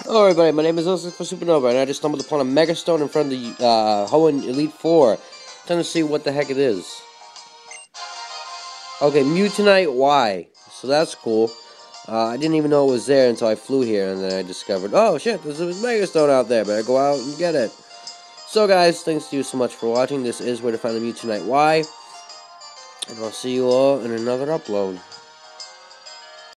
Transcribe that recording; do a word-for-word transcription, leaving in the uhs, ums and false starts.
Hello everybody, my name is Joseph for Supernova, and I just stumbled upon a megastone in front of the uh, Hoenn Elite Four. Trying to see what the heck it is. Okay, Mewtonite Y. So that's cool. Uh, I didn't even know it was there until I flew here, and then I discovered, oh shit, there's a megastone out there, better go out and get it. So guys, thanks to you so much for watching. This is where to find the Mewtonite Y. And I'll see you all in another upload.